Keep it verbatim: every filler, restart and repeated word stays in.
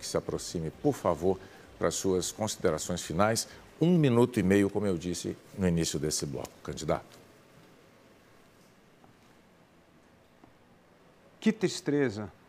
que se aproxime, por favor, para as suas considerações finais. Um minuto e meio, como eu disse no início desse bloco. Candidato. Que tristeza